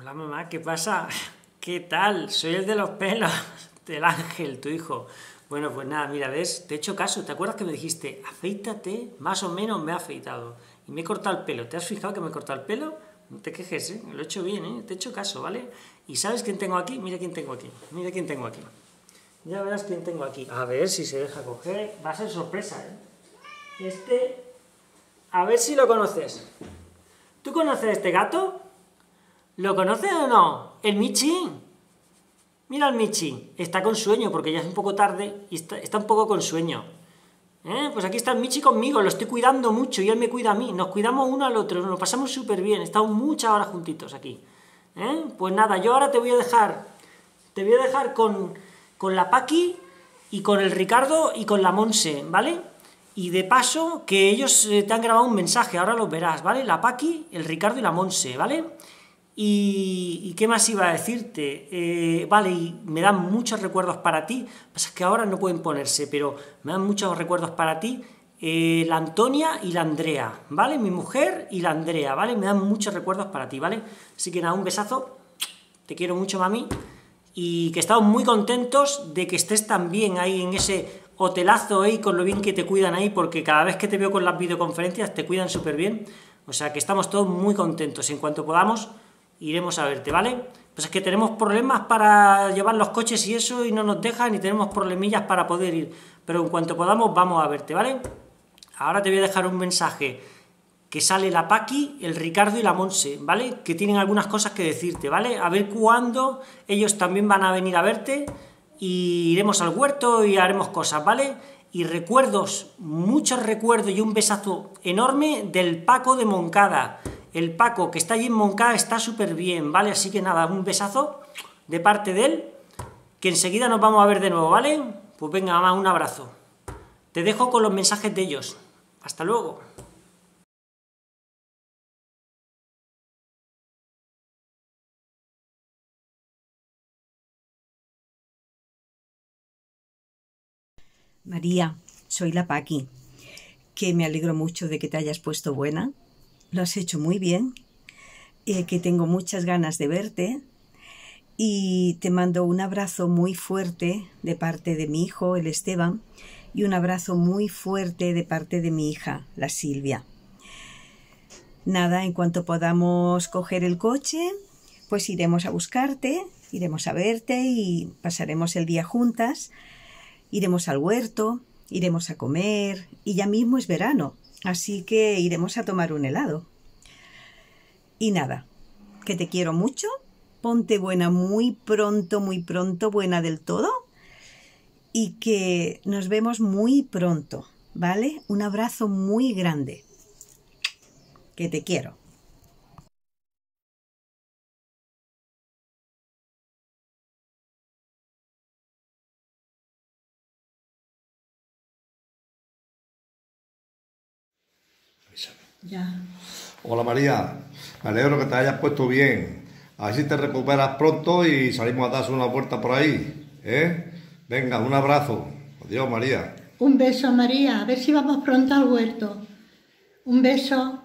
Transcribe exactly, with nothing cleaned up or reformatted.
Hola mamá, ¿qué pasa? ¿Qué tal? Soy el de los pelos, del Ángel, tu hijo. Bueno, pues nada, mira, ves, te he hecho caso. ¿Te acuerdas que me dijiste, afeítate? Más o menos me he afeitado. Y me he cortado el pelo. ¿Te has fijado que me he cortado el pelo? No te quejes, ¿eh? Lo he hecho bien, ¿eh? Te he hecho caso, ¿vale? ¿Y sabes quién tengo aquí? Mira quién tengo aquí. Mira quién tengo aquí. Ya verás quién tengo aquí. A ver si se deja coger. Va a ser sorpresa, ¿eh? Este... A ver si lo conoces. ¿Tú conoces a este gato? ¿Lo conoces o no? El Michi. Mira al Michi. Está con sueño porque ya es un poco tarde y está, está un poco con sueño. ¿Eh? Pues aquí está el Michi conmigo. Lo estoy cuidando mucho y él me cuida a mí. Nos cuidamos uno al otro. Nos lo pasamos súper bien. Estamos muchas horas juntitos aquí. ¿Eh? Pues nada, yo ahora te voy a dejar... Te voy a dejar con, con la Paqui y con el Ricardo y con la Monse, ¿vale? Y de paso, que ellos te han grabado un mensaje, ahora los verás, ¿vale? La Paqui, el Ricardo y la Monse, ¿vale? Y, y ¿qué más iba a decirte? Eh, vale, y me dan muchos recuerdos para ti, pasa que ahora no pueden ponerse, pero me dan muchos recuerdos para ti, eh, la Antonia y la Andrea, ¿vale? Mi mujer y la Andrea, ¿vale? Me dan muchos recuerdos para ti, ¿vale? Así que nada, un besazo, te quiero mucho, mami, y que estamos muy contentos de que estés también ahí en ese... hotelazo ahí, con lo bien que te cuidan ahí, porque cada vez que te veo con las videoconferencias te cuidan súper bien, o sea que estamos todos muy contentos. En cuanto podamos iremos a verte, ¿vale? Pues es que tenemos problemas para llevar los coches y eso, y no nos dejan, y tenemos problemillas para poder ir, pero en cuanto podamos vamos a verte, ¿vale? Ahora te voy a dejar un mensaje que sale la Paqui, el Ricardo y la Monse, ¿vale? Que tienen algunas cosas que decirte, ¿vale? A ver cuándo ellos también van a venir a verte, y iremos al huerto y haremos cosas, ¿vale? Y recuerdos, muchos recuerdos y un besazo enorme del Paco de Moncada. El Paco, que está allí en Moncada, está súper bien, ¿vale? Así que nada, un besazo de parte de él, que enseguida nos vamos a ver de nuevo, ¿vale? Pues venga, mamá, un abrazo. Te dejo con los mensajes de ellos. Hasta luego. María, soy la Paqui, que me alegro mucho de que te hayas puesto buena, lo has hecho muy bien, eh, que tengo muchas ganas de verte y te mando un abrazo muy fuerte de parte de mi hijo, el Esteban, y un abrazo muy fuerte de parte de mi hija, la Silvia. Nada, en cuanto podamos coger el coche, pues iremos a buscarte, iremos a verte y pasaremos el día juntas. Iremos al huerto, iremos a comer, y ya mismo es verano, así que iremos a tomar un helado. Y nada, que te quiero mucho, ponte buena muy pronto, muy pronto, buena del todo, y que nos vemos muy pronto, ¿vale? Un abrazo muy grande, que te quiero. Ya. Hola María, me alegro que te hayas puesto bien. Así te recuperas pronto y salimos a darse una vuelta por ahí, ¿eh? Venga, un abrazo. Adiós María. Un beso María, a ver si vamos pronto al huerto. Un beso.